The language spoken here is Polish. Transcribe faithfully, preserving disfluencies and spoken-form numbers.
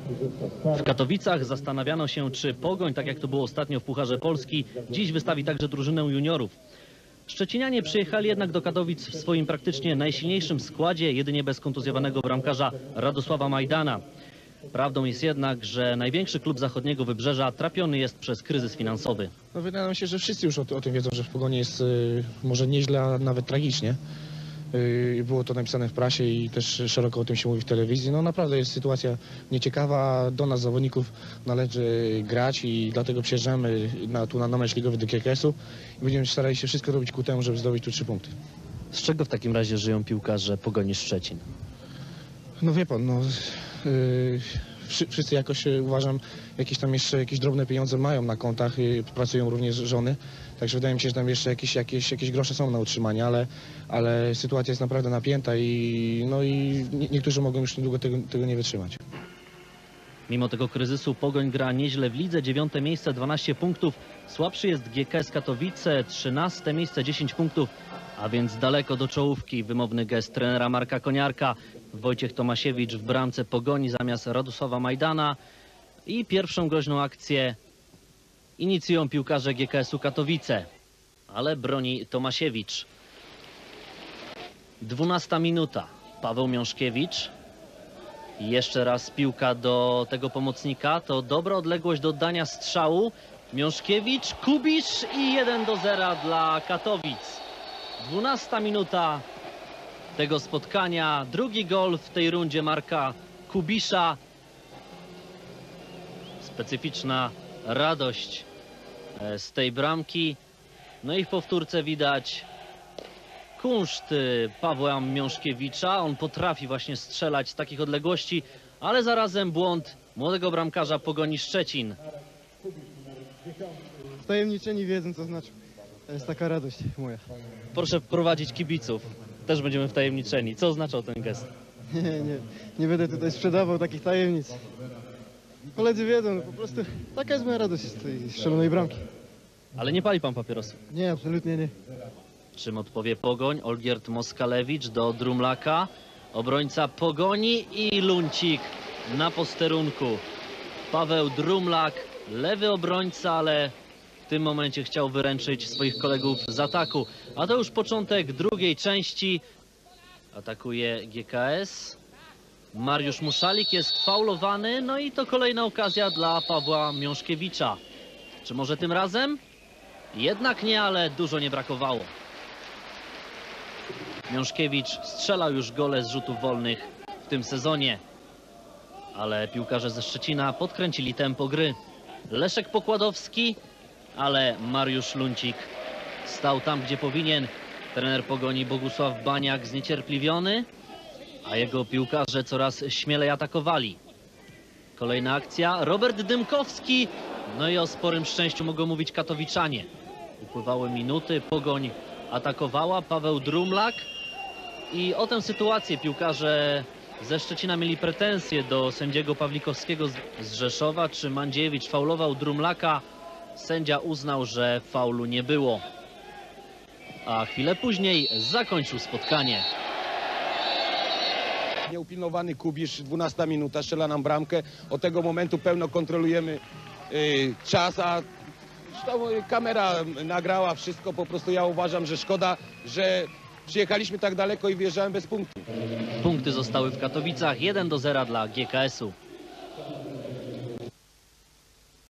W Katowicach zastanawiano się, czy Pogoń, tak jak to było ostatnio w Pucharze Polski, dziś wystawi także drużynę juniorów. Szczecinianie przyjechali jednak do Katowic w swoim praktycznie najsilniejszym składzie, jedynie bez kontuzjowanego bramkarza Radosława Majdana. Prawdą jest jednak, że największy klub zachodniego Wybrzeża trapiony jest przez kryzys finansowy. No, wydaje mi się, że wszyscy już o, o tym wiedzą, że w Pogoni jest y, może nieźle, a nawet tragicznie. Y, było to napisane w prasie i też szeroko o tym się mówi w telewizji. No naprawdę jest sytuacja nieciekawa. Do nas zawodników należy grać i dlatego przyjeżdżamy na, tu na, na mecz ligowy do G K S-u i będziemy starali się wszystko robić ku temu, żeby zdobyć tu trzy punkty. Z czego w takim razie żyją piłkarze Pogoni Szczecin? No wie pan, no, yy, wszyscy jakoś yy, uważam, jakieś tam jeszcze jakieś drobne pieniądze mają na kontach, yy, pracują również żony, także wydaje mi się, że tam jeszcze jakieś, jakieś, jakieś grosze są na utrzymanie, ale, ale sytuacja jest naprawdę napięta i, no i nie, niektórzy mogą już niedługo tego, tego nie wytrzymać. Mimo tego kryzysu Pogoń gra nieźle w lidze, dziewiąte miejsce, dwanaście punktów. Słabszy jest G K S Katowice, trzynaste miejsce, dziesięć punktów, a więc daleko do czołówki. Wymowny gest trenera Marka Koniarka. Wojciech Tomasiewicz w bramce Pogoni zamiast Radosława Majdana. I pierwszą groźną akcję inicjują piłkarze G K S-u Katowice, ale broni Tomasiewicz. Dwunasta minuta. Paweł Miążkiewicz. Jeszcze raz piłka do tego pomocnika. To dobra odległość do oddania strzału. Miążkiewicz, Kubisz i jeden do zera dla Katowic. Dwunasta minuta tego spotkania. Drugi gol w tej rundzie Marka Kubisza. Specyficzna radość z tej bramki. No i w powtórce widać kunszt Pawła Miążkiewicza. On potrafi właśnie strzelać z takich odległości, ale zarazem błąd młodego bramkarza Pogoni Szczecin. Wtajemniczeni wiedzą, co znaczy. To jest taka radość moja. Proszę wprowadzić kibiców. Też będziemy wtajemniczeni. Co oznaczał ten gest? Nie, nie, nie będę tutaj sprzedawał takich tajemnic. Koledzy wiedzą, no po prostu taka jest moja radość z tej strzelonej bramki. Ale nie pali pan papierosów. Nie, absolutnie nie. Czym odpowie Pogoń? Olgierd Moskalewicz do Drumlaka. Obrońca Pogoni i Luncik na posterunku. Paweł Drumlak, lewy obrońca, ale w tym momencie chciał wyręczyć swoich kolegów z ataku. A to już początek drugiej części. Atakuje G K S. Mariusz Muszalik jest faulowany. No i to kolejna okazja dla Pawła Miążkiewicza. Czy może tym razem? Jednak nie, ale dużo nie brakowało. Miążkiewicz strzelał już gole z rzutów wolnych w tym sezonie. Ale piłkarze ze Szczecina podkręcili tempo gry. Leszek Pokładowski, ale Mariusz Luncik stał tam, gdzie powinien. Trener Pogoni Bogusław Baniak zniecierpliwiony, a jego piłkarze coraz śmielej atakowali. Kolejna akcja. Robert Dymkowski. No i o sporym szczęściu mogą mówić katowiczanie. Upływały minuty. Pogoń atakowała. Paweł Drumlak. I o tę sytuację piłkarze ze Szczecina mieli pretensje do sędziego Pawlikowskiego z Rzeszowa. Czy Mandziewicz faulował Drumlaka? Sędzia uznał, że faulu nie było. A chwilę później zakończył spotkanie. Nieupilnowany Kubisz, dwunasta minuta, strzela nam bramkę. Od tego momentu pełno kontrolujemy y, czas, a zresztą kamera nagrała wszystko. Po prostu ja uważam, że szkoda, że przyjechaliśmy tak daleko i wjeżdżałem bez punktu. Punkty zostały w Katowicach. jeden do zera dla G K S-u.